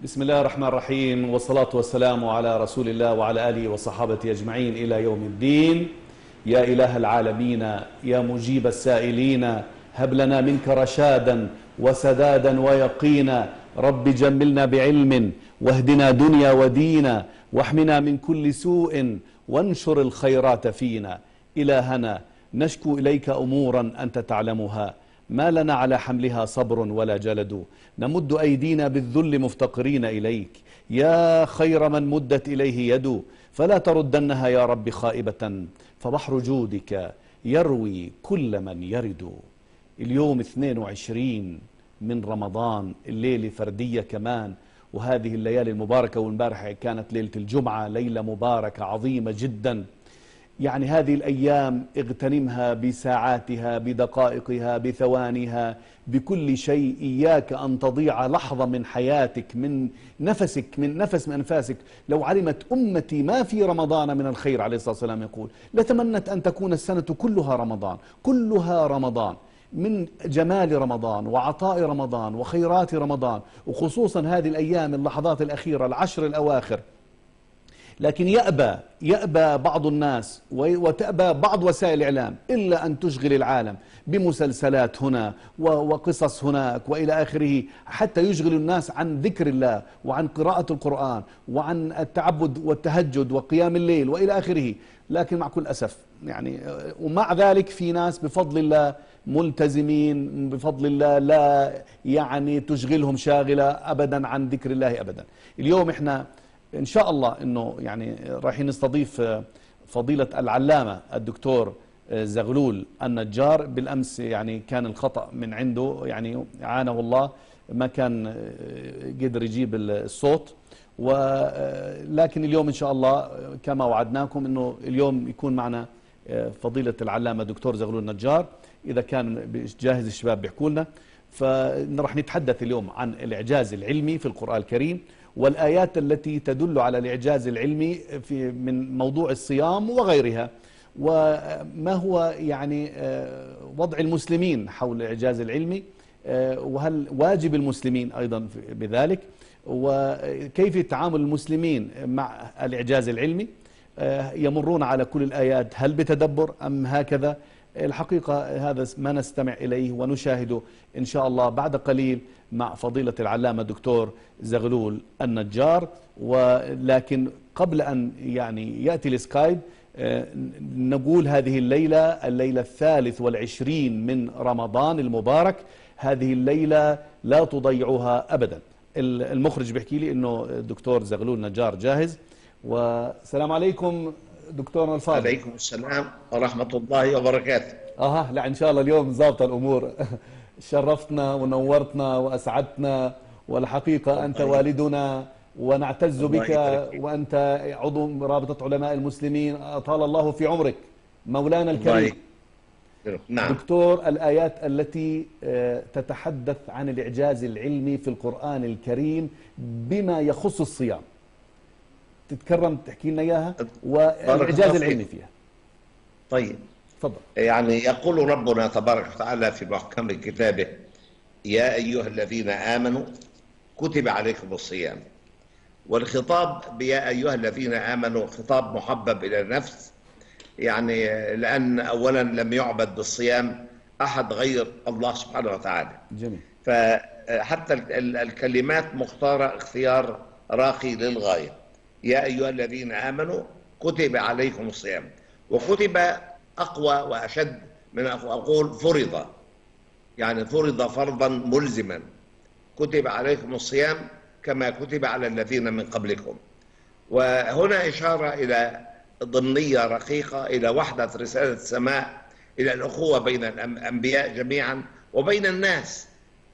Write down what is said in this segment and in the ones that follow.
بسم الله الرحمن الرحيم، والصلاة والسلام على رسول الله وعلى آله وصحابته أجمعين إلى يوم الدين. يا إله العالمين، يا مجيب السائلين، هب لنا منك رشادا وسدادا ويقينا. رب جملنا بعلم واهدنا دنيا ودينا، واحمنا من كل سوء وانشر الخيرات فينا. إلهنا نشكو إليك أمورا أنت تعلمها، ما لنا على حملها صبر ولا جلد. نمد أيدينا بالذل مفتقرين إليك، يا خير من مدت إليه يد. فلا تردنها يا رب خائبة، فبحر جودك يروي كل من يرد. اليوم 22 من رمضان، الليلة فردية كمان، وهذه الليالي المباركة، والمبارحة كانت ليلة الجمعة، ليلة مباركة عظيمة جدا. يعني هذه الأيام اغتنمها بساعاتها، بدقائقها، بثوانيها، بكل شيء. إياك أن تضيع لحظة من حياتك، من نفسك، من نفس من أنفاسك. لو علمت أمتي ما في رمضان من الخير، عليه الصلاة والسلام يقول، لتمنت أن تكون السنة كلها رمضان، كلها رمضان، من جمال رمضان وعطاء رمضان وخيرات رمضان، وخصوصا هذه الأيام، اللحظات الأخيرة، العشر الأواخر. لكن يأبى بعض الناس وتأبى بعض وسائل الإعلام إلا أن تشغل العالم بمسلسلات هنا وقصص هناك وإلى آخره، حتى يشغل الناس عن ذكر الله وعن قراءة القرآن وعن التعبد والتهجد وقيام الليل وإلى آخره. لكن مع كل أسف يعني، ومع ذلك في ناس بفضل الله ملتزمين بفضل الله، لا يعني تشغلهم شاغلة أبدا عن ذكر الله أبدا. اليوم إحنا إن شاء الله إنه يعني رايحين نستضيف فضيلة العلامة الدكتور زغلول النجار. بالأمس يعني كان الخطأ من عنده، يعني عانه الله، ما كان قدر يجيب الصوت. ولكن اليوم إن شاء الله كما وعدناكم إنه اليوم يكون معنا فضيلة العلامة دكتور زغلول النجار. إذا كان جاهز الشباب بيحكوا لنا. فنرح نتحدث اليوم عن الإعجاز العلمي في القرآن الكريم، والآيات التي تدل على الإعجاز العلمي في من موضوع الصيام وغيرها، وما هو يعني وضع المسلمين حول الإعجاز العلمي، وهل واجب المسلمين أيضا بذلك، وكيف تعامل المسلمين مع الإعجاز العلمي. يمرون على كل الآيات هل بتدبر أم هكذا؟ الحقيقة هذا ما نستمع إليه ونشاهده إن شاء الله بعد قليل مع فضيلة العلامة دكتور زغلول النجار. ولكن قبل أن يعني يأتي السكايب، نقول هذه الليلة 23 من رمضان المبارك. هذه الليلة لا تضيعوها أبدا. المخرج بيحكي لي إنه الدكتور زغلول النجار جاهز. والسلام عليكم دكتورنا الفاضل. عليكم السلام ورحمة الله وبركاته. لا إن شاء الله اليوم ضابطة الأمور. شرفتنا ونورتنا وأسعدتنا، والحقيقة أنت والدنا ونعتز بك، وأنت عضو رابطة علماء المسلمين. أطال الله في عمرك مولانا الكريم. نعم. دكتور، الآيات التي تتحدث عن الإعجاز العلمي في القرآن الكريم بما يخص الصيام، تتكرم تحكي لنا إياها والإعجاز العلمي فيها. طيب تفضل. يعني يقول ربنا تبارك وتعالى في محكم كتابه: يا أيها الذين آمنوا كتب عليكم الصيام. والخطاب بيا أيها الذين آمنوا خطاب محبب إلى النفس، يعني لأن أولا لم يعبد بالصيام أحد غير الله سبحانه وتعالى. جميل. فحتى الكلمات مختارة اختيار راقي للغاية. يا أيها الذين آمنوا كتب عليكم الصيام، وكتب أقوى وأشد من أقول فرض، يعني فرض فرضا ملزما. كتب عليكم الصيام كما كتب على الذين من قبلكم. وهنا إشارة إلى ضمنية رقيقة، إلى وحدة رسالة السماء، إلى الأخوة بين الأنبياء جميعا وبين الناس،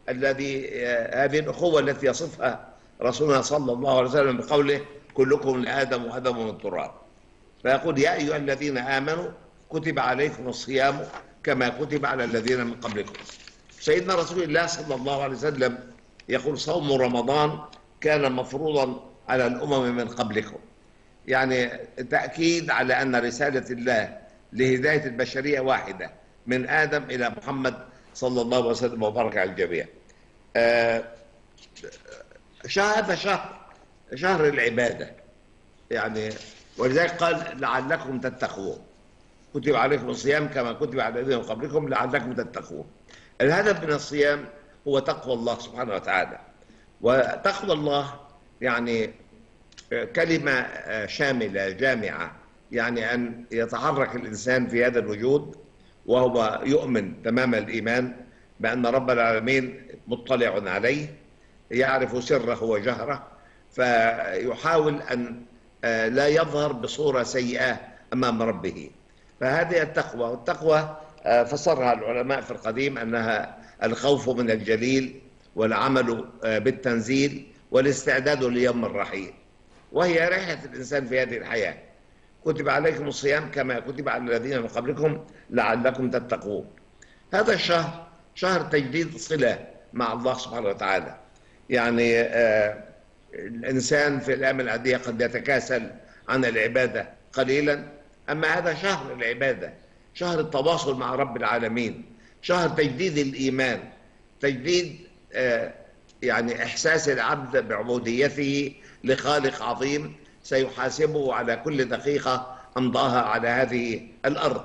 هذه الأخوة التي يصفها رسولنا صلى الله عليه وسلم بقوله: كلكم لآدم وآدم من تراب. فيقول: يا أيها الذين آمنوا كتب عليكم الصيام كما كتب على الذين من قبلكم. سيدنا رسول الله صلى الله عليه وسلم يقول: صوم رمضان كان مفروضا على الأمم من قبلكم، يعني تأكيد على أن رسالة الله لهداية البشرية واحدة، من آدم إلى محمد صلى الله عليه وسلم وبارك على الجميع. هذا شهر العبادة يعني، ولذلك قال لعلكم تتقون، كتب عليكم الصيام كما كتب على الذين من قبلكم لعلكم تتقون. الهدف من الصيام هو تقوى الله سبحانه وتعالى. وتقوى الله يعني كلمة شاملة جامعة، يعني أن يتحرك الإنسان في هذا الوجود وهو يؤمن تمام الإيمان بأن رب العالمين مطلع عليه، يعرف سره وجهره، فيحاول أن لا يظهر بصورة سيئة أمام ربه. فهذه التقوى، والتقوى فسرها العلماء في القديم أنها الخوف من الجليل والعمل بالتنزيل والاستعداد ليوم الرحيل، وهي رحلة الإنسان في هذه الحياة. كتب عليكم الصيام كما كتب على الذين من قبلكم لعلكم تتقون. هذا الشهر شهر تجديد صلة مع الله سبحانه وتعالى. يعني الإنسان في الأيام العادية قد يتكاسل عن العبادة قليلا، أما هذا شهر العبادة، شهر التواصل مع رب العالمين، شهر تجديد الإيمان، تجديد يعني إحساس العبد بعبوديته لخالق عظيم سيحاسبه على كل دقيقة أمضاها على هذه الأرض.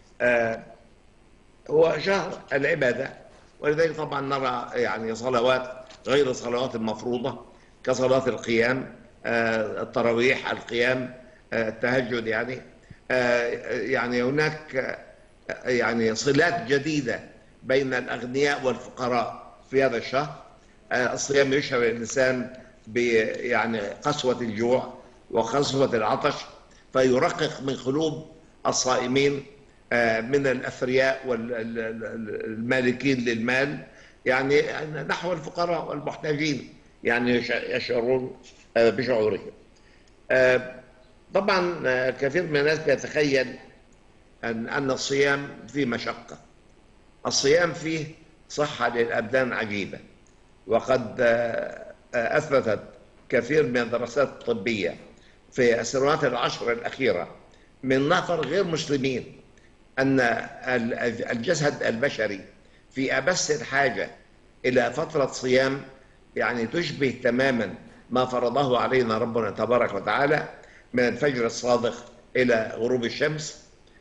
هو شهر العبادة، ولذلك طبعا نرى يعني صلوات غير الصلوات المفروضة كصلاة القيام، التراويح، القيام، التهجد، يعني هناك يعني صلات جديدة بين الأغنياء والفقراء في هذا الشهر. الصيام يشعر الإنسان يعني قسوة الجوع وقسوة العطش، فيرقق من قلوب الصائمين من الأثرياء والمالكين للمال يعني نحو الفقراء والمحتاجين، يعني يشعرون بشعورهم. طبعا كثير من الناس بيتخيل أن الصيام فيه مشقة. الصيام فيه صحة للأبدان عجيبة، وقد أثبتت كثير من الدراسات الطبية في السنوات العشر الأخيرة من نفر غير مسلمين أن الجسد البشري في أمس الحاجة إلى فترة صيام يعني تشبه تماما ما فرضه علينا ربنا تبارك وتعالى من الفجر الصادق إلى غروب الشمس،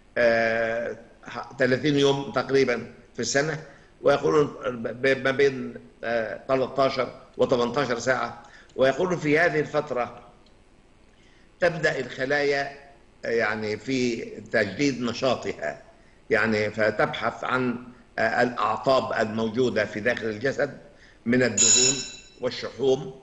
30 يوم تقريبا في السنة، ويقولون ما بين 13 و18 ساعة. ويقولون في هذه الفترة تبدأ الخلايا يعني في تجديد نشاطها، يعني فتبحث عن الأعطاب الموجودة في داخل الجسد من الدهون والشحوم،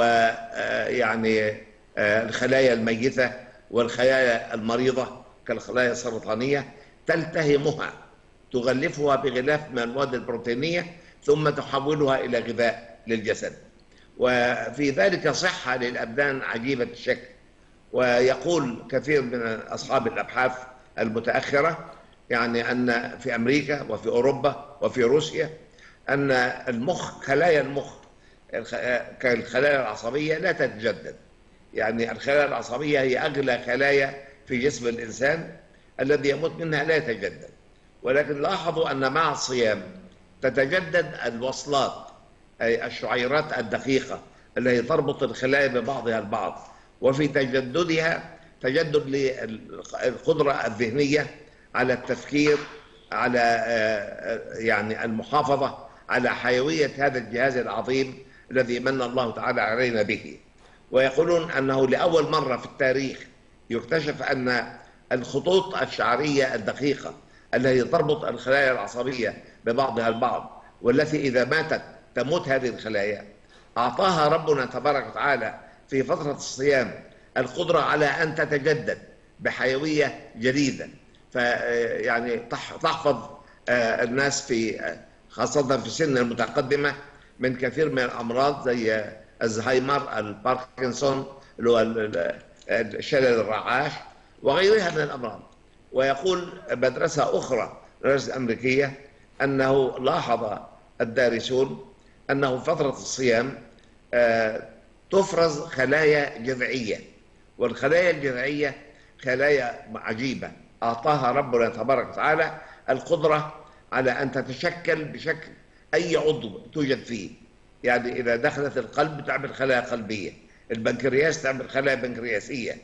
ويعني الخلايا الميتة والخلايا المريضة كالخلايا السرطانية تلتهمها، تغلفها بغلاف من المواد البروتينية ثم تحولها إلى غذاء للجسد، وفي ذلك صحة للأبدان عجيبة الشكل. ويقول كثير من أصحاب الأبحاث المتأخرة يعني أن في أمريكا وفي أوروبا وفي روسيا أن المخ، خلايا المخ كالخلايا العصبية لا تتجدد. يعني الخلايا العصبية هي أغلى خلايا في جسم الإنسان، الذي يموت منها لا يتجدد، ولكن لاحظوا أن مع الصيام تتجدد الوصلات، أي الشعيرات الدقيقة التي تربط الخلايا ببعضها البعض، وفي تجددها تجدد للقدرة الذهنية على التفكير، على يعني المحافظة على حيوية هذا الجهاز العظيم الذي من الله تعالى علينا به. ويقولون أنه لأول مرة في التاريخ يكتشف أن الخطوط الشعرية الدقيقة التي تربط الخلايا العصبية ببعضها البعض، والتي إذا ماتت تموت هذه الخلايا، أعطاها ربنا تبارك وتعالى في فترة الصيام القدرة على أن تتجدد بحيوية جديدة، فيعني تحفظ الناس في خاصة في السن المتقدمة من كثير من الأمراض زي الزهايمر، الباركنسون اللي هو الشلل الرعاش وغيرها من الأمراض. ويقول مدرسة أخرى، مدرسة أمريكية، أنه لاحظ الدارسون أنه فترة الصيام تفرز خلايا جذعية، والخلايا الجذعية خلايا عجيبة أعطاها ربنا تبارك وتعالى القدرة على أن تتشكل بشكل أي عضو توجد فيه. يعني إذا دخلت القلب تعمل خلايا قلبية، البنكرياس تعمل خلايا بنكرياسية،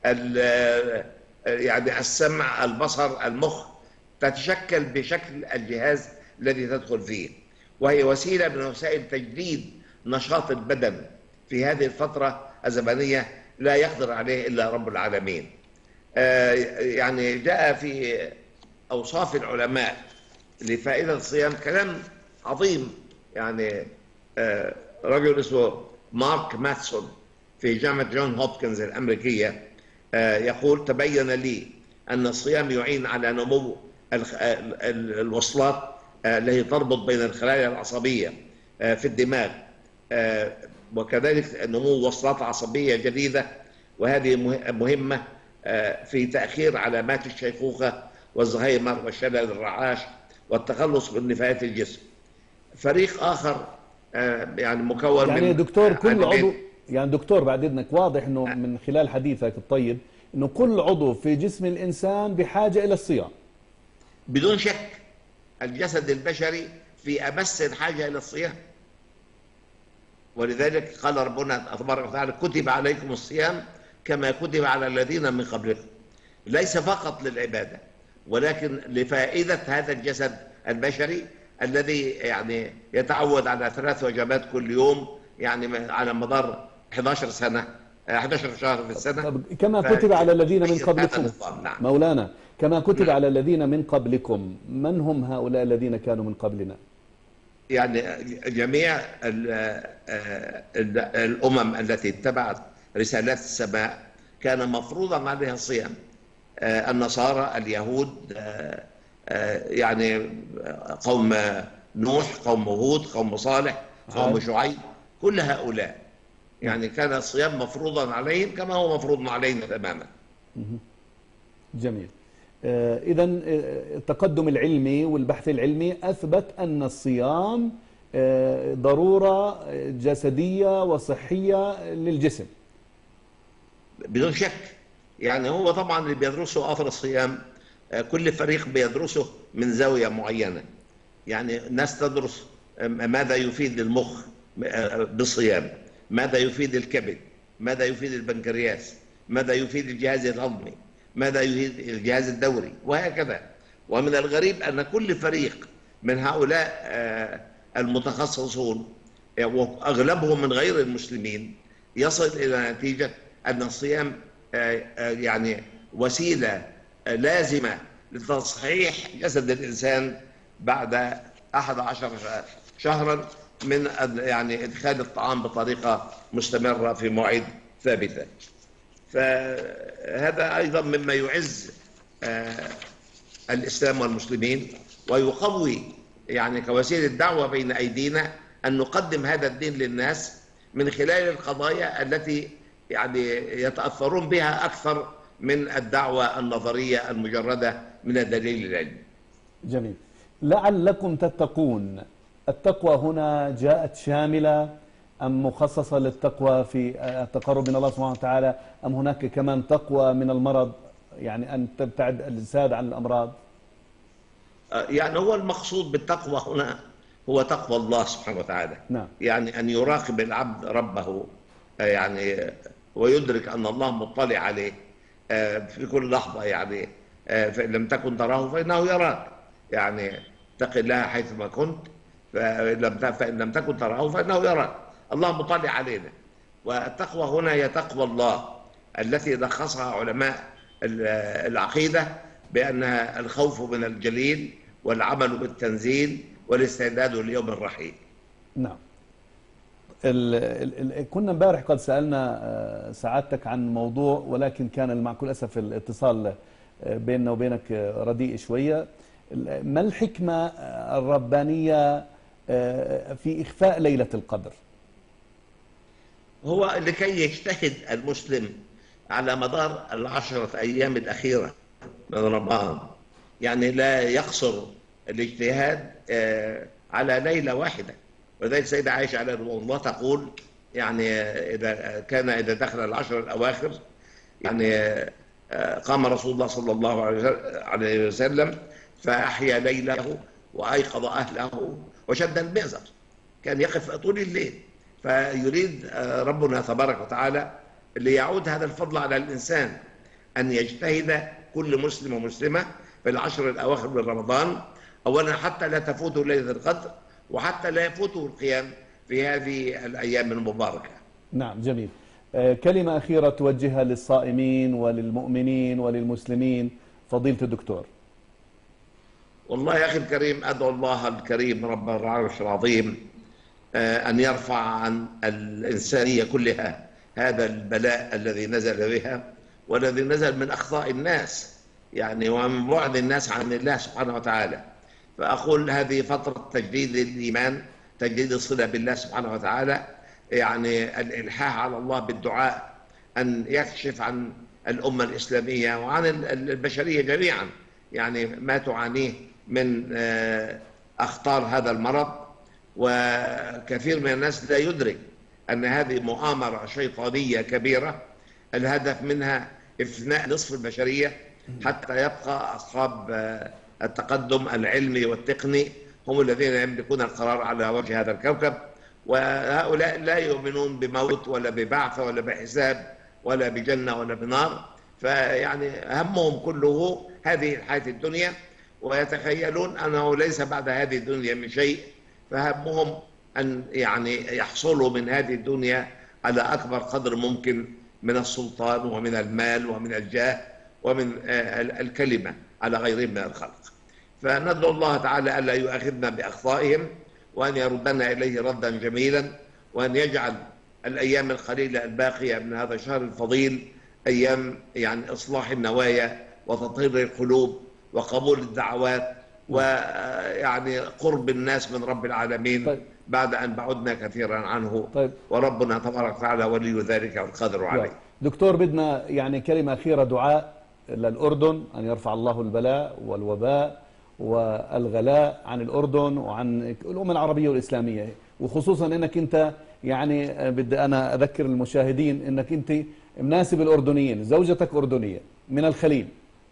يعني السمع، البصر، المخ، تتشكل بشكل الجهاز الذي تدخل فيه، وهي وسيلة من وسائل تجديد نشاط البدن في هذه الفترة الزمنية لا يقدر عليه إلا رب العالمين. يعني جاء في أوصاف العلماء لفائدة الصيام كلام عظيم. يعني رجل اسمه مارك ماثسون في جامعة جون هوبكنز الأمريكية يقول: تبين لي أن الصيام يعين على نمو الوصلات التي تربط بين الخلايا العصبية في الدماغ، وكذلك نمو وصلات عصبية جديدة، وهذه مهمة في تأخير علامات الشيخوخة والزهايمر والشلل الرعاش والتخلص من نفايات الجسم. فريق آخر يعني مكون يعني من دكتور كل عضو، يعني دكتور بعد إذنك، واضح أنه من خلال حديثك الطيب أنه كل عضو في جسم الإنسان بحاجة إلى الصيام. بدون شك الجسد البشري في أمس الحاجة إلى الصيام، ولذلك قال ربنا تبارك وتعالى: كتب عليكم الصيام كما كتب على الذين من قبلكم، ليس فقط للعبادة ولكن لفائدة هذا الجسد البشري الذي يعني يتعود على 3 وجبات كل يوم، يعني على مدار 11 سنة 11 شهر في السنة. كما كتب على الذين من قبلكم. نعم. مولانا، كما كتب على الذين من قبلكم، من هم هؤلاء الذين كانوا من قبلنا؟ يعني جميع الأمم التي اتبعت رسالات السماء كان مفروضا عليها الصيام. النصارى، اليهود، يعني قوم نوح، قوم هود، قوم صالح، قوم شعيب، كل هؤلاء يعني كان الصيام مفروضا عليهم كما هو مفروض علينا تماما. جميل. إذا التقدم العلمي والبحث العلمي أثبت أن الصيام ضرورة جسدية وصحية للجسم. بدون شك. يعني هو طبعا اللي بيدرسوا أثر الصيام كل فريق بيدرسه من زاوية معينة. يعني ناس تدرس ماذا يفيد المخ بالصيام، ماذا يفيد الكبد، ماذا يفيد البنكرياس، ماذا يفيد الجهاز الهضمي، ماذا يفيد الجهاز الدوري، وهكذا. ومن الغريب أن كل فريق من هؤلاء المتخصصون وأغلبهم من غير المسلمين يصل إلى نتيجة أن الصيام يعني وسيلة لازمة لتصحيح جسد الإنسان بعد 11 شهرا من يعني إدخال الطعام بطريقة مستمرة في مواعيد ثابتة. فهذا أيضا مما يعز الإسلام والمسلمين ويقوي يعني كوسيلة دعوة بين أيدينا أن نقدم هذا الدين للناس من خلال القضايا التي يعني يتأثرون بها أكثر من الدعوة النظرية المجردة من الدليل العلمي. جميل. لعلكم تتقون، التقوى هنا جاءت شاملة أم مخصصة للتقوى في التقرب من الله سبحانه وتعالى، أم هناك كمان تقوى من المرض، يعني أن تبتعد الإنسان عن الأمراض؟ يعني هو المقصود بالتقوى هنا هو تقوى الله سبحانه وتعالى. نعم. يعني أن يراقب العبد ربه، يعني ويدرك أن الله مطلع عليه في كل لحظة. يعني فإن لم تكن تراه فإنه يراك، يعني اتق الله حيثما كنت، فإن لم تكن تراه فإنه يراك. الله مطلع علينا. والتقوى هنا هي تقوى الله التي لخصها علماء العقيدة بأنها الخوف من الجليل والعمل بالتنزيل والاستعداد ليوم الرحيل. نعم. كنا امبارح قد سألنا سعادتك عن موضوع، ولكن كان مع كل أسف الاتصال بيننا وبينك رديء شوية. ما الحكمة الربانية في إخفاء ليلة القدر؟ هو لكي يجتهد المسلم على مدار 10 أيام الأخيرة من رمضان، يعني لا يقصر الاجتهاد على ليلة واحدة. ولذلك سيدة عائشة عليه رضوان الله تقول يعني إذا دخل 10 الأواخر يعني قام رسول الله صلى الله عليه وسلم فأحيا ليله وأيقظ أهله وشد المئزر. كان يقف طول الليل. فيريد ربنا تبارك وتعالى ليعود هذا الفضل على الإنسان، أن يجتهد كل مسلم ومسلمة في العشر الأواخر من رمضان، أولا حتى لا تفوته ليلة القدر، وحتى لا يفوته القيام في هذه الأيام المباركة. نعم، جميل. كلمة أخيرة توجهها للصائمين وللمؤمنين وللمسلمين فضيلة الدكتور. والله يا أخي الكريم، أدعو الله الكريم رب العرش العظيم أن يرفع عن الإنسانية كلها هذا البلاء الذي نزل بها، والذي نزل من أخطاء الناس يعني، ومن بعد الناس عن الله سبحانه وتعالى. فأقول هذه فترة تجديد الإيمان، تجديد الصلة بالله سبحانه وتعالى، يعني الإلحاح على الله بالدعاء أن يكشف عن الأمة الإسلامية وعن البشرية جميعا يعني ما تعانيه من أخطار هذا المرض. وكثير من الناس لا يدرك أن هذه مؤامرة شيطانية كبيرة الهدف منها إفناء نصف البشرية حتى يبقى أصحاب التقدم العلمي والتقني هم الذين يملكون القرار على وجه هذا الكوكب، وهؤلاء لا يؤمنون بموت ولا ببعث ولا بحساب ولا بجنة ولا بنار. فيعني همهم كله هذه الحياة الدنيا، ويتخيلون أنه ليس بعد هذه الدنيا من شيء، فهمهم أن يعني يحصلوا من هذه الدنيا على أكبر قدر ممكن من السلطان ومن المال ومن الجاه ومن الكلمة على غيرهم من الخلق. فندعو الله تعالى ألا يؤاخذنا بأخطائهم، وأن يردنا إليه ردا جميلا، وأن يجعل الأيام القليلة الباقية من هذا الشهر الفضيل أيام يعني إصلاح النوايا وتطهير القلوب وقبول الدعوات ويعني قرب الناس من رب العالمين. طيب. بعد أن بعدنا كثيرا عنه. طيب. وربنا تبارك وتعالى ولي ذلك والقادر عليه. دكتور، بدنا يعني كلمة أخيرة دعاء للأردن أن يرفع الله البلاء والوباء والغلاء عن الأردن وعن الأمة العربية والإسلامية، وخصوصا أنك أنت يعني بدي أنا أذكر المشاهدين أنك أنت مناسب الأردنيين، زوجتك أردنية من الخليل.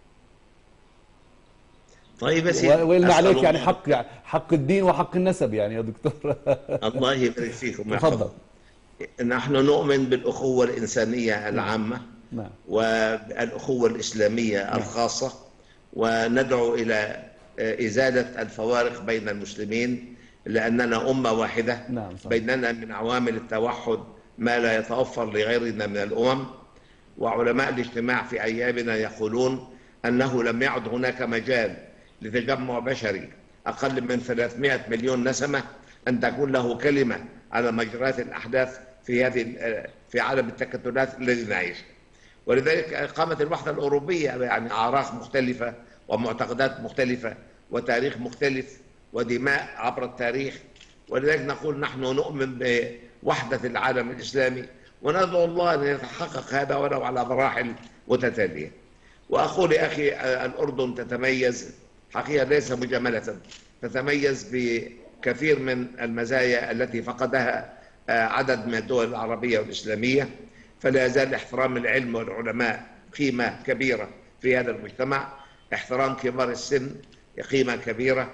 طيب يا سيدي، وإلنا عليك يعني حق الدين وحق النسب يعني يا دكتور. الله يبارك فيكم. تفضل. نحن نؤمن بالأخوة الإنسانية العامة. نعم. والأخوة الإسلامية الخاصة، وندعو إلى إزالة الفوارق بين المسلمين، لأننا أمة واحدة. نعم، صحيح. بيننا من عوامل التوحد ما لا يتوفر لغيرنا من الأمم. وعلماء الاجتماع في أيامنا يقولون أنه لم يعد هناك مجال لتجمع بشري أقل من 300 مليون نسمة أن تكون له كلمة على مجريات الأحداث في عالم التكتلات الذي نعيش. ولذلك قامت الوحدة الأوروبية يعني أعراق مختلفة ومعتقدات مختلفة وتاريخ مختلف ودماء عبر التاريخ. ولذلك نقول نحن نؤمن بوحدة العالم الإسلامي، وندعو الله أن يتحقق هذا ولو على مراحل متتالية. وأقول يا أخي الأردن تتميز حقيقة ليس مجاملة، تتميز بكثير من المزايا التي فقدها عدد من الدول العربية والإسلامية. فلا يزال احترام العلم والعلماء قيمة كبيرة في هذا المجتمع، احترام كبار السن قيمة كبيرة،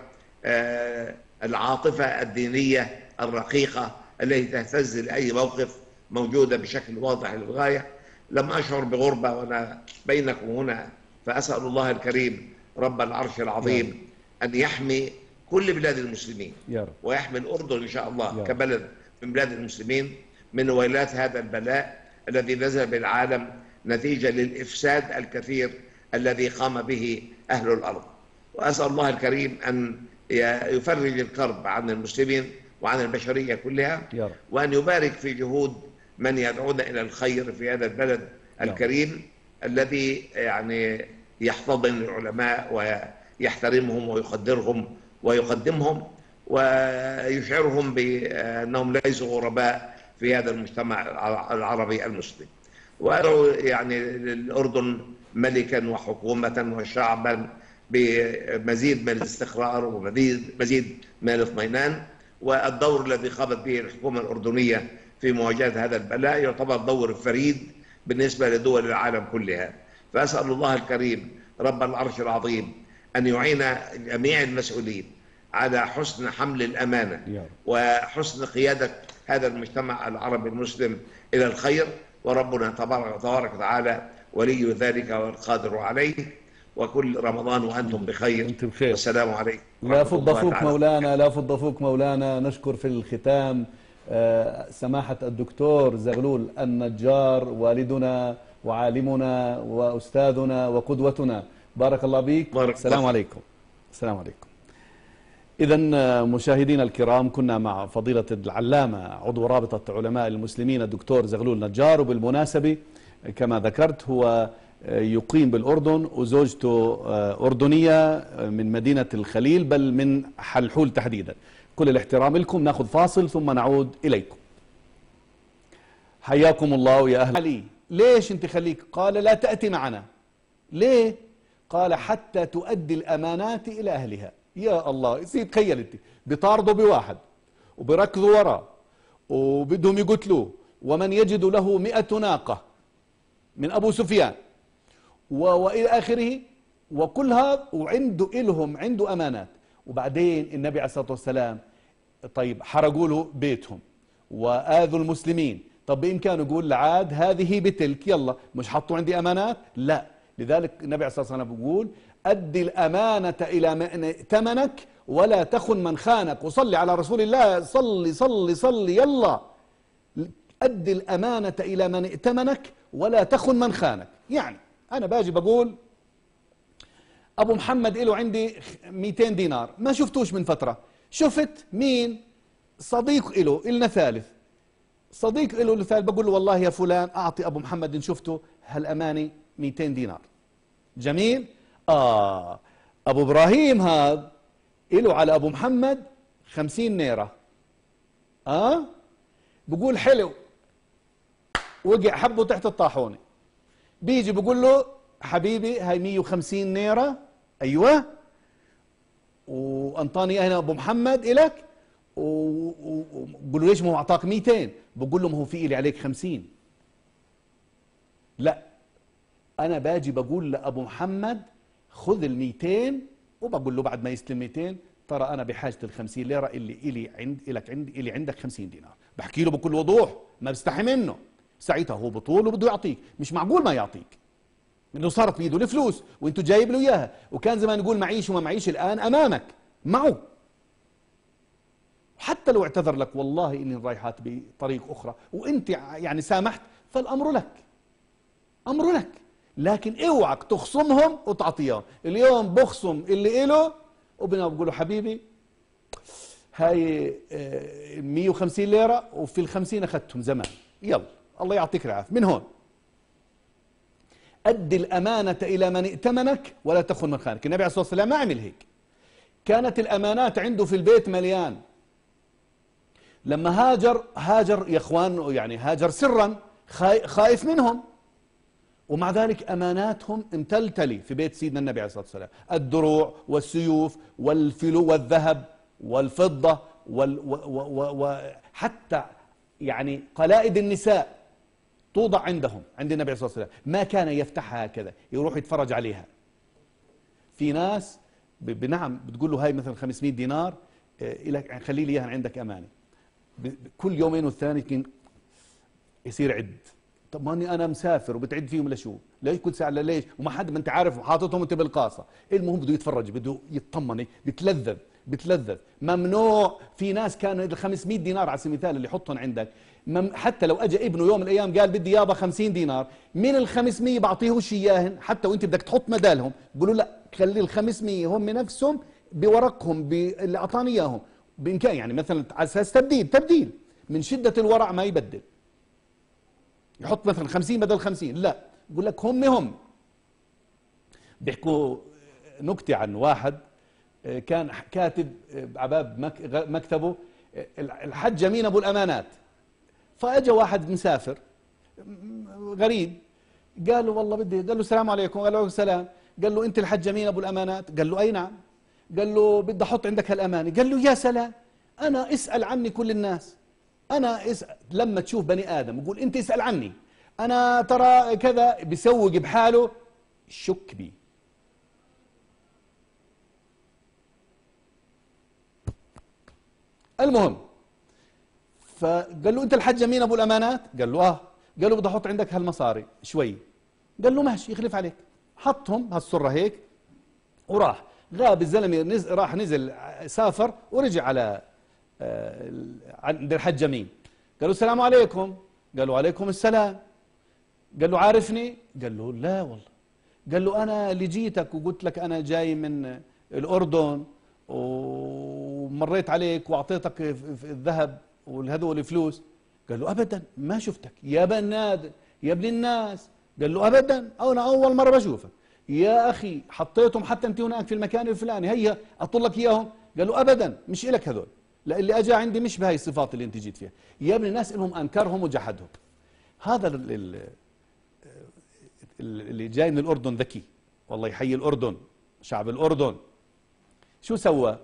العاطفة الدينية الرقيقة التي تهتز لأي موقف موجودة بشكل واضح للغاية. لم أشعر بغربة وأنا بينكم هنا، فأسأل الله الكريم رب العرش العظيم أن يحمي كل بلاد المسلمين ويحمي الأردن إن شاء الله كبلد من بلاد المسلمين من ويلات هذا البلاء الذي نزل بالعالم نتيجة للإفساد الكثير الذي قام به أهل الأرض. وأسأل الله الكريم أن يفرج الكرب عن المسلمين وعن البشرية كلها، وأن يبارك في جهود من يدعون إلى الخير في هذا البلد الكريم الذي يعني يحتضن العلماء ويحترمهم ويقدرهم ويقدمهم ويشعرهم بأنهم ليسوا غرباء في هذا المجتمع العربي المسلم. وأدعو يعني للأردن ملكا وحكومة وشعبا بمزيد من الاستقرار ومزيد من الاطمئنان. والدور الذي قامت به الحكومة الأردنية في مواجهة هذا البلاء يعتبر دور فريد بالنسبة لدول العالم كلها. فأسأل الله الكريم رب العرش العظيم أن يعين جميع المسؤولين على حسن حمل الأمانة يا رب. وحسن قيادة هذا المجتمع العربي المسلم إلى الخير، وربنا تبارك وتعالى ولي ذلك والقادر عليه. وكل رمضان وأنتم بخير. وأنتم بخير. والسلام عليكم لا ورحمة فض الله فوق تعالى. مولانا، لا فض فوق مولانا. نشكر في الختام سماحة الدكتور زغلول النجار، والدنا وعالمنا وأستاذنا وقدوتنا. بارك الله بك. السلام عليكم. السلام عليكم. إذا مشاهدينا الكرام، كنا مع فضيلة العلامة عضو رابطة علماء المسلمين الدكتور زغلول نجار، وبالمناسبة كما ذكرت هو يقيم بالأردن وزوجته أردنية من مدينة الخليل، بل من حلحول تحديدا. كل الاحترام لكم. ناخذ فاصل ثم نعود إليكم. حياكم الله يا أهل علي. ليش انت خليك؟ قال لا تأتي معنا. ليه؟ قال حتى تؤدي الأمانات إلى أهلها. يا الله، تخيل انت بيطاردوا بواحد وبركضوا وراه وبدهم يقتلوه، ومن يجد له 100 ناقة من أبو سفيان وإلى آخره، وكلها وعنده عنده أمانات. وبعدين النبي عليه الصلاة والسلام طيب حرقوا له بيتهم وآذوا المسلمين، طب بإمكانه يقول لعاد هذه بتلك، يلا مش حطوا عندي أمانات؟ لا. لذلك النبي عليه الصلاة والسلام بيقول أدي الأمانة إلى من ائتمنك ولا تخن من خانك. وصلي على رسول الله، صلي صلي صلي، يلا أدي الأمانة إلى من ائتمنك ولا تخن من خانك. يعني أنا باجي بقول أبو محمد له عندي 200 دينار، ما شفتوش من فترة، شفت مين صديق إلنا ثالث، صديق له الثالث، بقول له والله يا فلان أعطي أبو محمد إن شفته هالأماني 200 دينار. جميل. أبو إبراهيم هذا له على أبو محمد 50 نيرة. بقول حلو، وقع حبه تحت الطاحونة. بيجي بقول له حبيبي هاي 150 نيرة، أيوة، وأنطاني هنا أبو محمد إلك. وبقول له ليش ما هو أعطاك 200؟ بقول له ما هو في إلي عليك 50. لا، أنا باجي بقول لأبو محمد خذ 200، وبقول له بعد ما يستلم 200 ترى أنا بحاجة 50 ليرة اللي عندك 50 دينار. بحكي له بكل وضوح، ما بستحي منه. ساعتها هو بطول وبده يعطيك، مش معقول ما يعطيك، انه صارت بيده الفلوس وانتو جايب له اياها. وكان زمان يقول معيش وما معيش، الان امامك معه. حتى لو اعتذر لك والله اني رايحات بطريق اخرى وانت يعني سامحت، فالامر لك، امر لك. لكن اوعك تخصمهم وتعطيهم. اليوم بخصم اللي له وبقول له حبيبي هاي 150 ليرة وفي ال50 اخذتهم زمان، يلا الله يعطيك العافية. من هون أدي الأمانة إلى من ائتمنك ولا تخن من خانك. النبي عليه الصلاة والسلام ما عمل هيك، كانت الأمانات عنده في البيت مليان. لما هاجر يا إخوان، يعني هاجر سرا خايف منهم، ومع ذلك أماناتهم امتلتلي في بيت سيدنا النبي عليه الصلاة والسلام، الدروع والسيوف والفلو والذهب والفضة وحتى يعني قلائد النساء توضع عندهم عند النبي صلى الله عليه وسلم. ما كان يفتحها هكذا، يروح يتفرج عليها. في ناس بنعم بتقول له هاي مثلا 500 دينار لك، خلي لي اياها عندك امانه. كل يومين والثاني يصير عد. طب ماني انا مسافر وبتعد فيهم لشو؟ ليش كل ساعه ليش؟ وما حد، ما انت عارف حاططهم انت بالقاصه. المهم بده يتفرج، بده يطمن، بتلذذ. ممنوع. في ناس كانوا ال 500 دينار على سبيل المثال اللي يحطهم عندك، حتى لو اجى ابنه يوم من الايام قال بدي يابا 50 دينار، من ال 500 بعطيهوش اياهن، حتى وانت بدك تحط بدالهم بقولوا لا خلي ال 500 هم نفسهم بورقهم اللي اعطاني اياهم بامكان، يعني مثلا على اساس تبديل من شده الورع ما يبدل، يحط مثلا 50 بدل 50، لا بقول لك هم. بيحكوا نكته عن واحد كان كاتب عباب مكتبه الحج مين ابو الامانات. فاجى واحد مسافر غريب قال له والله بدي، قال له السلام عليكم، قال له السلام، قال له انت الحج مين ابو الامانات؟ قال له اي نعم. قال له بدي احط عندك هالامانه. قال له يا سلام، انا اسال عني كل الناس، انا اسال لما تشوف بني ادم يقول انت اسال عني، انا ترى كذا، بيسوق بحاله، شك بي. المهم، فقال له أنت الحج مين أبو الأمانات؟ قال له آه. قال له بدي أحط عندك هالمصاري شوي. قال له ماشي يخلف عليك. حطهم هالسرة هيك وراح. غاب الزلمة، راح نزل سافر ورجع على عند الحج مين. قال له السلام عليكم. قال له عليكم السلام. قال له عارفني؟ قال له لا والله. قال له أنا اللي جيتك وقلت لك أنا جاي من الأردن ومريت عليك وأعطيتك الذهب والهذول الفلوس. قال له أبدا ما شفتك يا بناد يا ابن الناس. قال له أبدا أنا أول مرة بشوفك. يا أخي حطيتهم حتى أنت هناك في المكان الفلاني، هيا أطل لك إياهم. قال له أبدا مش إلك هذول، لا اللي أجا عندي مش بهاي الصفات اللي أنت جيت فيها. يا ابن الناس إنهم أنكرهم وجحدهم. هذا اللي جاي من الأردن ذكي، والله يحيي الأردن، شعب الأردن. شو سوى؟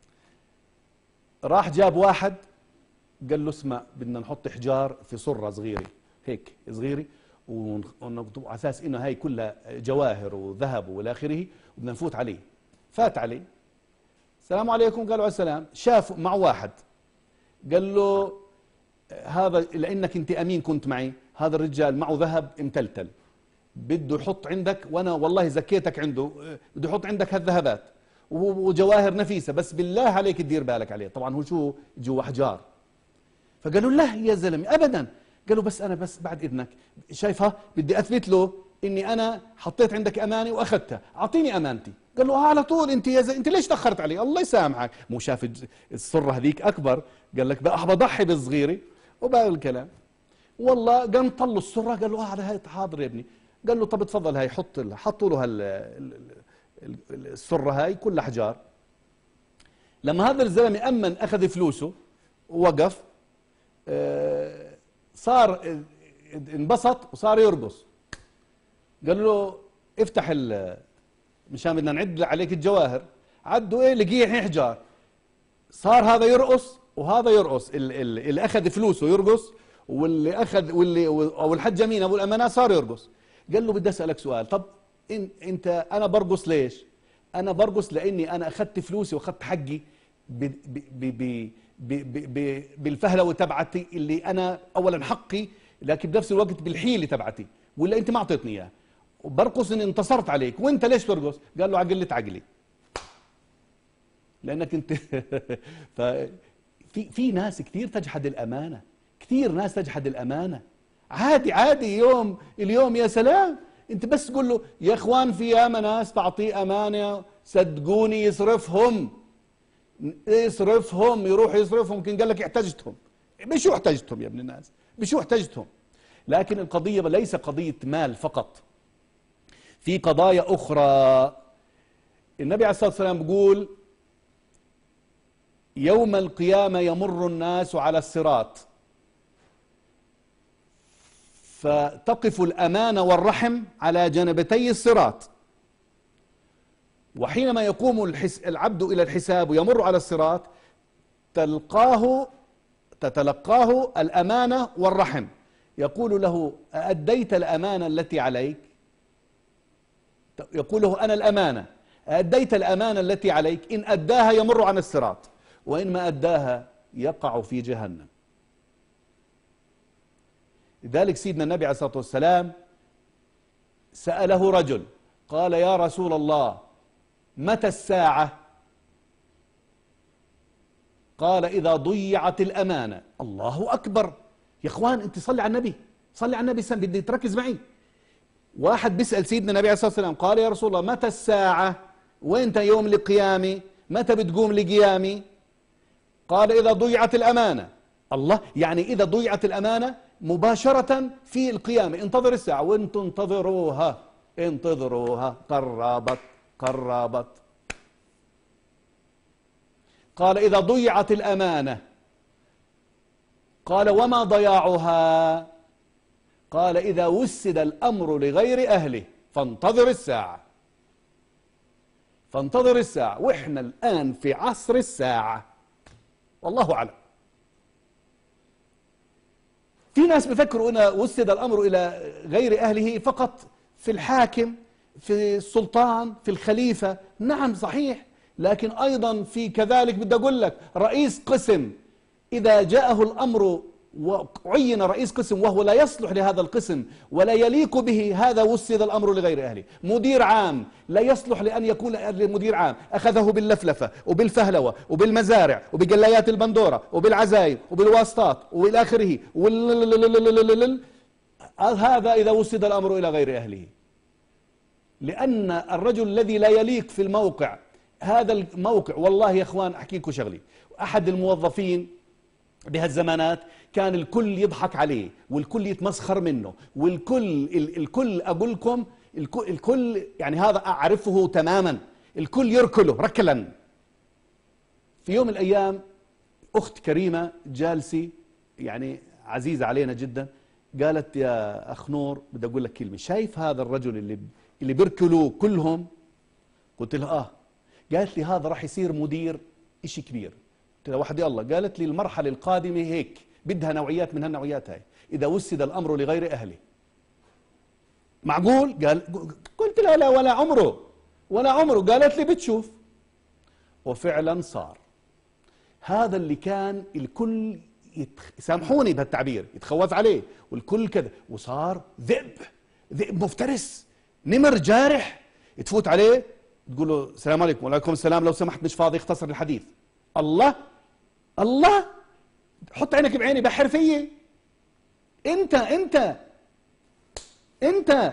راح جاب واحد قال له اسمع بدنا نحط حجار في صرة صغيرة هيك صغيرة ونكتب على أساس إنه هاي كلها جواهر وذهب والى آخره، وبدنا نفوت عليه. فات عليه، السلام عليكم. قالوا عليه السلام. شاف مع واحد قال له هذا لأنك أنت أمين كنت معي، هذا الرجال معه ذهب متلتل بده يحط عندك، وأنا والله زكيتك عنده، بده يحط عندك هالذهبات وجواهر نفيسة، بس بالله عليك تدير بالك عليه. طبعا هو شو جوا حجار. فقالوا لا يا زلمة أبدا. قالوا بس أنا بس بعد إذنك شايفها بدي أثبت له إني أنا حطيت عندك أمانة وأخذتها، أعطيني أمانتي. قال له على طول أنت أنت ليش تأخرت علي؟ الله يسامحك. مو شاف الصرة هذيك أكبر، قال لك بقى بضحي بالصغيرة وباقي الكلام. والله قام طلوا الصرة. قال له على هاي حاضر يا ابني. قال له طب تفضل هاي حطوا له الصرة هاي كلها أحجار. لما هذا الزلمة أمن أخذ فلوسه ووقف، صار انبسط وصار يرقص. قال له افتح مشان بدنا نعد عليك الجواهر. عدوا ايه لقيه حجار. صار هذا يرقص وهذا يرقص، اللي اخذ فلوسه يرقص، واللي اخذ او الحج مين ابو الامانات صار يرقص. قال له بدي اسالك سؤال، طب انت انا برقص ليش؟ انا برقص لاني انا اخذت فلوسي واخذت حقي بالفهلوه تبعتي اللي انا اولا حقي، لكن بنفس الوقت بالحيله تبعتي، ولا انت ما اعطيتني اياه. وبرقص اني انتصرت عليك، وانت ليش ترقص؟ قال له عقلة عقلي، لانك انت في ناس كثير تجحد الامانه، كثير ناس تجحد الامانه. عادي اليوم يا سلام، انت بس تقول له يا اخوان في ياما ناس تعطيه امانه صدقوني يصرفهم يروح يصرفهم. يمكن قال لك احتجتهم. بشو احتجتهم يا ابن الناس؟ بشو احتجتهم؟ لكن القضيه ليس قضيه مال فقط، في قضايا اخرى. النبي عليه الصلاه والسلام بيقول يوم القيامه يمر الناس على الصراط فتقف الامانه والرحم على جانبتي الصراط، وحينما يقوم العبد إلى الحساب ويمر على الصراط تتلقاه الأمانة والرحم، يقول له أأديت الأمانة التي عليك؟ يقول له أنا الأمانة. أأديت الأمانة التي عليك؟ إن أداها يمر عن الصراط، وإن ما أداها يقع في جهنم. لذلك سيدنا النبي عليه الصلاة والسلام سأله رجل قال يا رسول الله متى الساعة؟ قال إذا ضيعت الأمانة. الله أكبر يا إخوان، أنت صلي على النبي، صلي على النبي، بدي تركز معي. واحد بيسأل سيدنا النبي عليه الصلاة والسلام قال يا رسول الله متى الساعة؟ وإنت يوم القيامة؟ متى بتقوم لقيامي؟ قال إذا ضيعت الأمانة. الله، يعني إذا ضيعت الأمانة مباشرة في القيامة. انتظر الساعة. وانتم انتظروها قربت. قال إذا ضيعت الأمانة. قال وما ضياعها؟ قال إذا وسد الأمر لغير أهله فانتظر الساعة. وإحنا الآن في عصر الساعة، والله أعلم. في ناس بيفكروا أن وسد الأمر إلى غير أهله فقط في الحاكم، في السلطان، في الخليفة. نعم صحيح، لكن أيضا في كذلك بدي أقول لك رئيس قسم إذا جاءه الأمر وعين رئيس قسم وهو لا يصلح لهذا القسم ولا يليق به، هذا وسد الأمر لغير أهله. مدير عام لا يصلح لأن يكون مدير عام، أخذه باللفلفة وبالفهلوة وبالمزارع وبقلايات البندورة وبالعزايم وبالواسطات وإلى آخره، هذا إذا وسد الأمر إلى غير أهله. لأن الرجل الذي لا يليق في الموقع، هذا الموقع والله يا أخوان أحكي لكم شغلي، أحد الموظفين بهالزمانات كان الكل يضحك عليه والكل يتمسخر منه والكل أقول لكم الكل يعني هذا أعرفه تماما، الكل يركله ركلا. في يوم من الأيام أخت كريمة جالسة يعني عزيزة علينا جدا، قالت يا أخ نور بدي أقول لك كلمة، شايف هذا الرجل اللي بيركلوا كلهم؟ قلت لها قالت لي هذا راح يصير مدير إشي كبير. قلت لها وحدي الله. قالت لي المرحلة القادمة هيك بدها نوعيات من هالنوعيات هاي إذا وسد الأمر لغير أهله. معقول؟ قلت لها لا ولا عمره ولا عمره. قالت لي بتشوف. وفعلا صار هذا اللي كان الكل سامحوني بهالتعبير يتخوف عليه والكل كذا، وصار ذئب مفترس، نمر جارح. تفوت عليه تقول له السلام عليكم. وعليكم السلام، لو سمحت مش فاضي اختصر الحديث. الله حط عينك بعيني بحر فيي. انت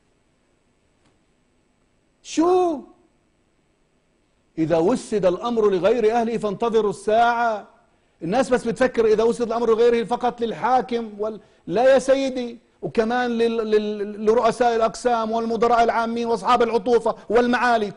شو؟ إذا وسد الأمر لغير أهله فانتظروا الساعة. الناس بس بتفكر إذا وسد الأمر لغيره فقط للحاكم لا يا سيدي، وكمان لرؤساء الأقسام والمدراء العامين وأصحاب العطوفة والمعالي،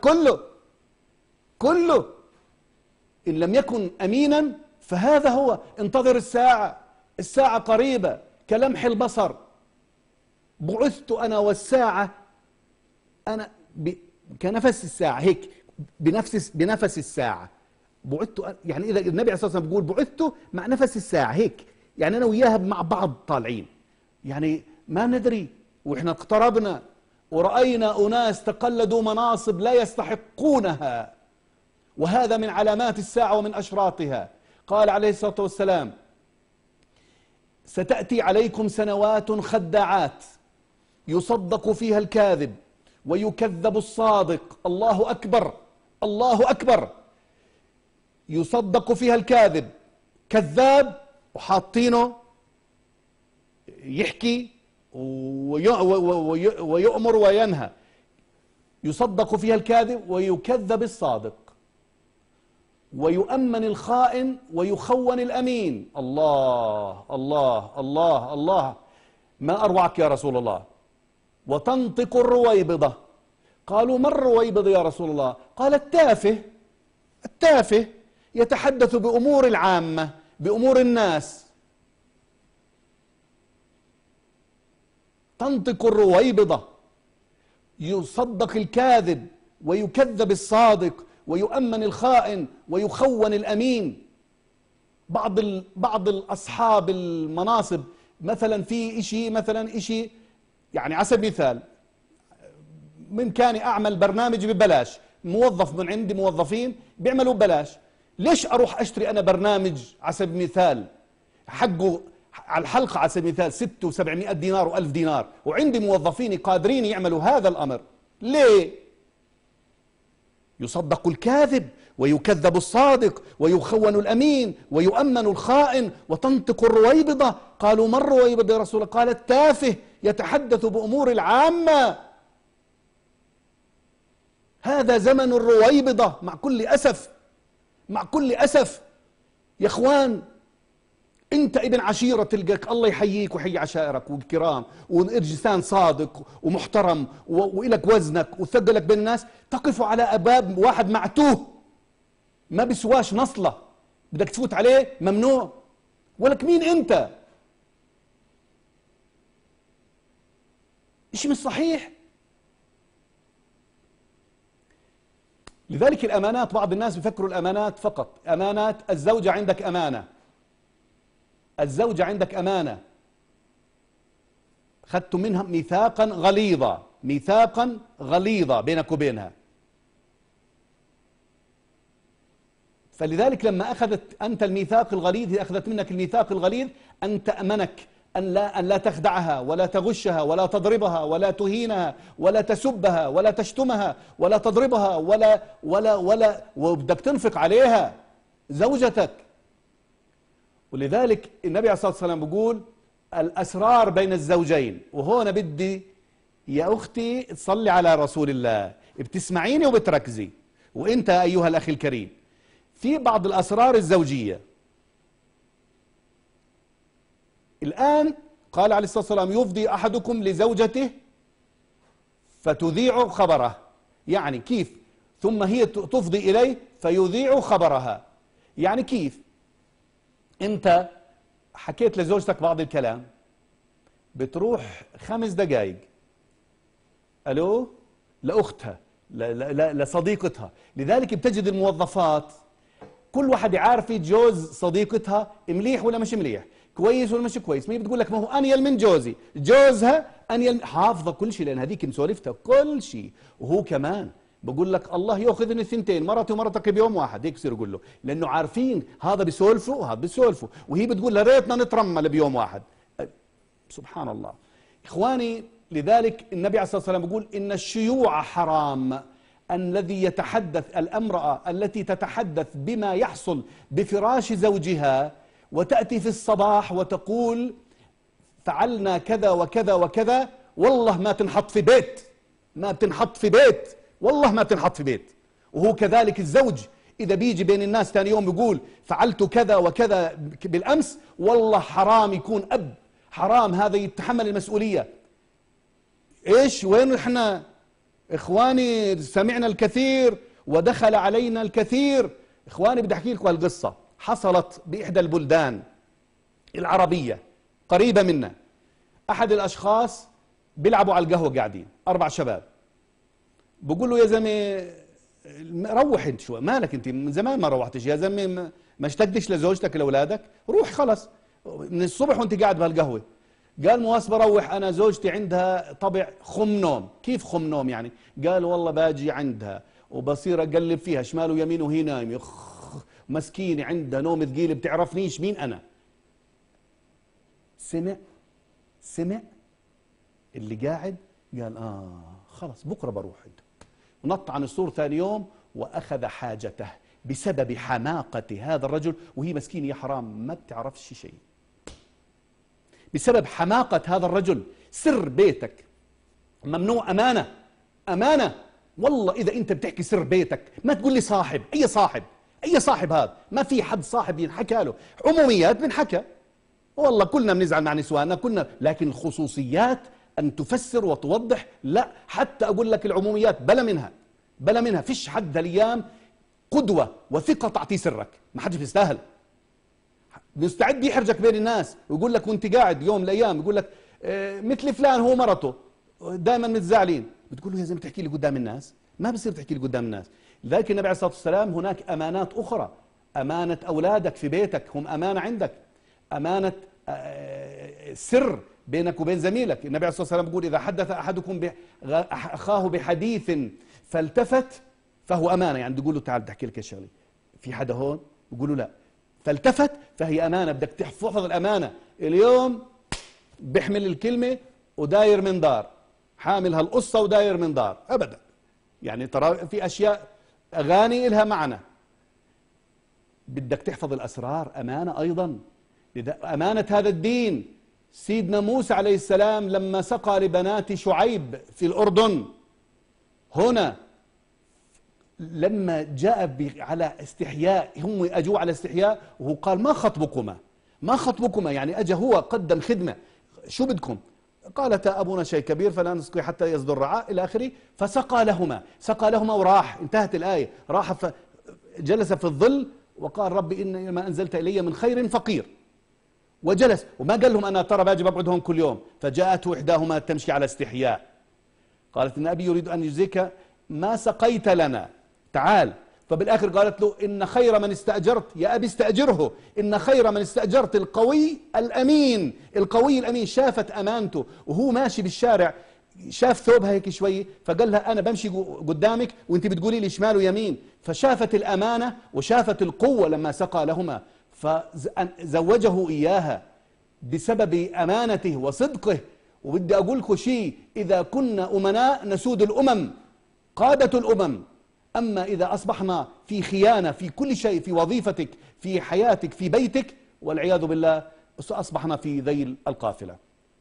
كله إن لم يكن أمينا فهذا هو. انتظر الساعة قريبة كلمح البصر. بعثت أنا والساعة أنا كنفس الساعة هيك، بنفس الساعة بعثت. يعني إذا النبي عليه الصلاة والسلام بيقول بعثت مع نفس الساعة هيك، يعني أنا وياها مع بعض طالعين، يعني ما ندري. وإحنا اقتربنا ورأينا أناس تقلدوا مناصب لا يستحقونها، وهذا من علامات الساعة ومن أشراطها. قال عليه الصلاة والسلام ستأتي عليكم سنوات خداعات يصدق فيها الكاذب ويكذب الصادق. الله أكبر الله أكبر. يصدق فيها الكاذب، كذاب وحاطينه يحكي ويؤمر وينهى. يصدق فيها الكاذب ويكذب الصادق، ويؤمن الخائن ويخون الأمين. الله الله الله الله، ما أروعك يا رسول الله. وتنطق الرويبضة. قالوا ما الرويبضة يا رسول الله؟ قال التافه يتحدث بأمور العامة، بأمور الناس. تنطق الرويبضة، يصدق الكاذب ويكذب الصادق ويؤمن الخائن ويخون الأمين. بعض الأصحاب المناصب مثلا في إشي يعني على سبيل المثال من كان أعمل برنامج ببلاش، موظف من عندي موظفين بيعملوا ببلاش، ليش أروح أشتري أنا برنامج على سبيل المثال حقه على الحلقة على سبيل المثال 600 و700 دينار و1000 دينار، وعندي موظفين قادرين يعملوا هذا الأمر؟ ليه؟ يصدق الكاذب ويكذب الصادق ويخون الأمين ويؤمن الخائن وتنطق الرويبضة. قالوا ما الرويبضة يا رسول الله؟ قال التافه يتحدث بأمور العامة. هذا زمن الرويبضة مع كل أسف، مع كل أسف يا إخوان. أنت ابن عشيرة تلقاك الله يحييك ويحيي عشائرك والكرام وإنسان صادق ومحترم وإلك وزنك وثقلك بين الناس، تقف على أباب واحد معتوه ما بسواش نصلة بدك تفوت عليه ممنوع. ولك مين أنت؟ إشي مش صحيح. لذلك الأمانات، بعض الناس بيفكروا الأمانات فقط أمانات. الزوجة عندك أمانة، الزوجة عندك أمانة، أخذت منها ميثاقا غليظا بينك وبينها. فلذلك لما أخذت أنت الميثاق الغليظ، هي أخذت منك الميثاق الغليظ أن تأمنك أن لا تخدعها ولا تغشها ولا تضربها ولا تهينها ولا تسبها ولا تشتمها ولا تضربها ولا وبدك تنفق عليها زوجتك. ولذلك النبي عليه الصلاة والسلام بيقول الأسرار بين الزوجين. وهون بدي يا أختي تصلي على رسول الله، بتسمعيني وبتركزي، وإنت أيها الأخ الكريم، في بعض الأسرار الزوجية الآن قال عليه الصلاة والسلام يفضي أحدكم لزوجته فتذيع خبره. يعني كيف؟ ثم هي تفضي إليه فيذيع خبرها. يعني كيف؟ أنت حكيت لزوجتك بعض الكلام، بتروح 5 دقائق ألو لأختها لصديقتها. لذلك بتجد الموظفات كل واحد عارف جوز صديقتها مليح ولا مش مليح، كويس ولا مش كويس. مين بتقول لك ما هو انيل من جوزي، جوزها انيل، حافظه كل شيء لان هذيك مسولفتها كل شيء. وهو كمان بقول لك الله ياخذني الثنتين، مرتي ومرتك بيوم واحد، هيك بصير يقول له، لانه عارفين هذا بيسولفه وهذا بيسولفه، وهي بتقول يا ريتنا نترمل بيوم واحد. سبحان الله اخواني. لذلك النبي عليه الصلاه والسلام بيقول ان الشيوع حرام. الذي يتحدث، الامرأة التي تتحدث بما يحصل بفراش زوجها وتأتي في الصباح وتقول فعلنا كذا وكذا وكذا، والله ما تنحط في بيت، ما بتنحط في بيت، والله ما بتنحط في بيت. وهو كذلك الزوج إذا بيجي بين الناس ثاني يوم بيقول فعلت كذا وكذا بالأمس، والله حرام يكون أب، حرام هذا يتحمل المسؤولية. إيش وين إحنا إخواني؟ سمعنا الكثير ودخل علينا الكثير. إخواني بدي أحكي لكم القصة حصلت بإحدى البلدان العربية قريبة منا. أحد الأشخاص بيلعبوا على القهوة قاعدين 4 شباب، بقول له يا زلمة روح انت، شو مالك انت من زمان ما روحتش يا زلمة، ما اشتقتش لزوجتك لأولادك؟ روح خلص من الصبح وانت قاعد بهالقهوة. قال مواس بروح انا زوجتي عندها طبع خم نوم. كيف خم نوم يعني؟ قال والله باجي عندها وبصير اقلب فيها شمال ويمين وهي نايمه، مسكينه عندها نوم ثقيل بتعرفنيش مين انا. سمع اللي قاعد قال خلص بكره بروح عنده، ونط عن السور ثاني يوم واخذ حاجته بسبب حماقه هذا الرجل، وهي مسكينه يا حرام ما بتعرفش شيء. بسبب حماقة هذا الرجل. سر بيتك ممنوع، أمانة. والله إذا أنت بتحكي سر بيتك ما تقول لي صاحب. أي صاحب هذا؟ ما في حد صاحب ينحكى له. عموميات بنحكى، والله كلنا بنزعل مع نسواننا كلنا، لكن الخصوصيات أن تفسر وتوضح لا. حتى أقول لك العموميات بلا منها. فيش حد الأيام قدوة وثقة تعطيه سرك، ما حدش بيستاهل. مستعد يحرجك بين الناس ويقول لك وانت قاعد يوم من الايام يقول لك مثل فلان هو مرته دائما متزعلين، بتقول له يا زلمه تحكي لي قدام الناس؟ ما بصير تحكي لي قدام الناس. لذلك النبي عليه الصلاه والسلام هناك امانات اخرى، امانه اولادك في بيتك هم امانه عندك، امانه سر بينك وبين زميلك. النبي عليه الصلاه والسلام بيقول اذا حدث احدكم اخاه بحديث فالتفت فهو امانه. يعني بيقول له تعال بدي احكي لك شغله، في حدا هون؟ بيقول له لا، فالتفت فهي أمانة. بدك تحفظ الأمانة. اليوم بيحمل الكلمة وداير من دار، حامل هالقصة وداير من دار أبدا. يعني ترى في أشياء أغاني إلها معنى. بدك تحفظ الأسرار، أمانة أيضا. أمانة هذا الدين. سيدنا موسى عليه السلام لما سقى لبنات شعيب في الأردن، هنا لما جاء على استحياء، هم أجوا على استحياء وهو قال ما خطبكما يعني أجا هو قدم خدمة، شو بدكم؟ قالتا أبونا شيء كبير فلا نسقي حتى يصدر الرعاء إلى آخره. فسقى لهما وراح، انتهت الآية. راح جلس في الظل وقال ربي إن ما أنزلت إلي من خير فقير، وجلس وما قال لهم أنا ترى باجي بقعد هون كل يوم. فجاءته إحداهما تمشي على استحياء قالت إن أبي يريد أن يجزيك ما سقيت لنا، تعال. فبالآخر قالت له إن خير من استأجرت يا أبي استأجره، إن خير من استأجرت القوي الأمين. القوي الأمين. شافت أمانته وهو ماشي بالشارع، شاف ثوبها هيك شوي فقال لها أنا بمشي قدامك وانت بتقولي لي شمال ويمين، فشافت الأمانة وشافت القوة لما سقى لهما فزوجه إياها بسبب أمانته وصدقه. وبدي أقول لكم شيء، إذا كنا أمناء نسود الأمم، قادة الأمم. أما إذا أصبحنا في خيانة في كل شيء، في وظيفتك، في حياتك، في بيتك، والعياذ بالله أصبحنا في ذيل القافلة.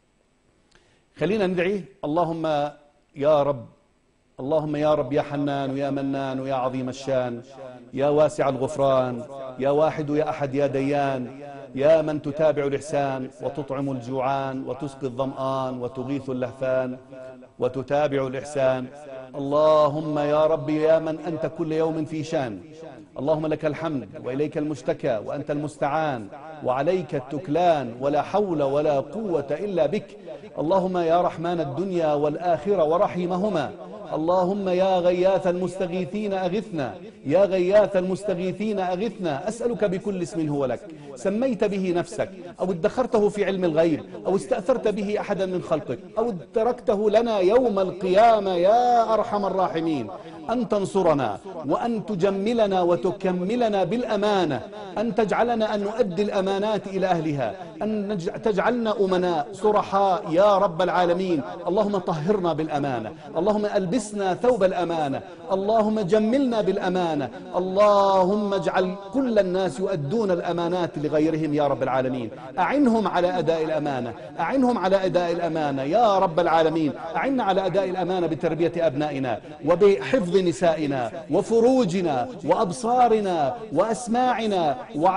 خلينا ندعي. اللهم يا رب، اللهم يا رب يا حنان ويا منان ويا عظيم الشان، يا واسع الغفران، يا واحد يا أحد يا ديان، يا من تتابع الإحسان وتطعم الجوعان وتسقي الظمآن وتغيث اللهفان وتتابع الإحسان. اللهم يا رب يا من أنت كل يوم في شان، اللهم لك الحمد وإليك المشتكى وأنت المستعان وعليك التكلان ولا حول ولا قوة إلا بك. اللهم يا رحمن الدنيا والآخرة ورحيمهما، اللهم يا غياث المستغيثين أغثنا، يا غياث المستغيثين أغثنا. أسألك بكل اسم هو لك سميت به نفسك أو ادخرته في علم الغيب أو استأثرت به أحدا من خلقك أو تركته لنا يوم القيامة يا أرحم الراحمين، أن تنصرنا وأن تجملنا وتكملنا بالأمانة، أن تجعلنا أن نؤدي الأمانات إلى أهلها، أن تجعلنا أمناء صرحاء يا رب العالمين. اللهم طهرنا بالأمانة، اللهم ألبسنا ثوب الأمانة، اللهم جملنا بالأمانة، اللهم اجعل كل الناس يؤدون الأمانات لغيرهم يا رب العالمين. أعنهم على أداء الأمانة، أعنهم على أداء الأمانة يا رب العالمين. أعنا على أداء الأمانة بتربية أبنائنا وبحفظ نسائنا وفروجنا وأبصارنا وأسماعنا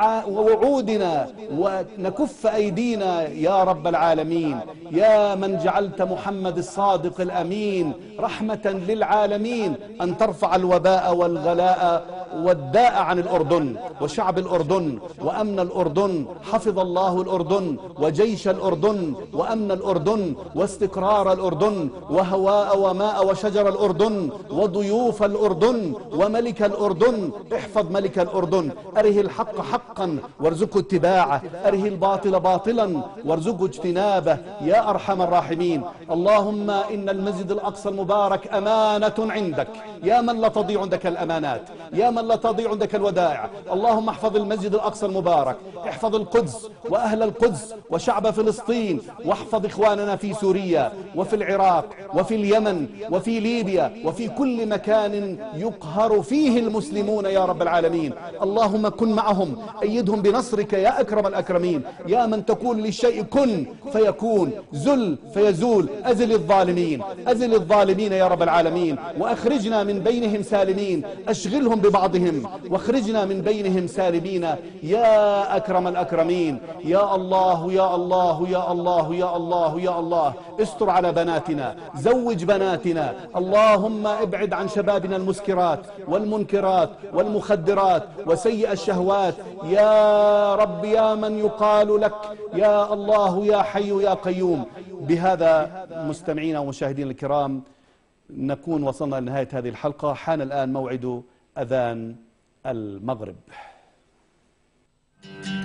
ووعودنا، ونكف أيدينا يا رب العالمين. يا من جعلت محمد الصادق الأمين رحمة للعالمين أن ترفع الوباء والغلاء والداء عن الأردن وشعب الأردن وأمن الأردن. حفظ الله الأردن وجيش الأردن وأمن الأردن واستقرار الأردن وهواء وماء وشجر الأردن وضيوف الأردن وملك الأردن. احفظ ملك الأردن، أره الحق حقا وارزقه اتباعه، أره الباطل باطلا وارزقه اجتنابه يا أرحم الراحمين. اللهم إن المسجد الأقصى المبارك أمانة عندك، يا من لا تضيع عندك الأمانات، يا من لا تضيع عندك الودائع. اللهم احفظ المسجد الأقصى المبارك، احفظ القدس وأهل القدس وشعب فلسطين، واحفظ إخواننا في سوريا وفي العراق وفي اليمن وفي ليبيا وفي كل مكان يقهر فيه المسلمون يا رب العالمين. اللهم كن معهم، أيدهم بنصرك يا أكرم الأكرمين. يا من تقول للشيء كن فيكون، زل فيزول. أزل الظالمين، أزل الظالمين يا رب العالمين، وأخرجنا من بينهم سالمين. أشغلهم ببعضهم واخرجنا من بينهم سالمين يا أكرم الأكرمين. يا الله يا الله يا الله يا الله يا الله، استر على بناتنا، زوج بناتنا. اللهم ابعد عن شبابنا المسكرات والمنكرات والمخدرات وسيء الشهوات يا رب، يا من يقال لك يا الله يا حي يا قيوم. بهذا مستمعينا ومشاهدينا الكرام نكون وصلنا لنهاية هذه الحلقة. حان الآن موعد أذان المغرب.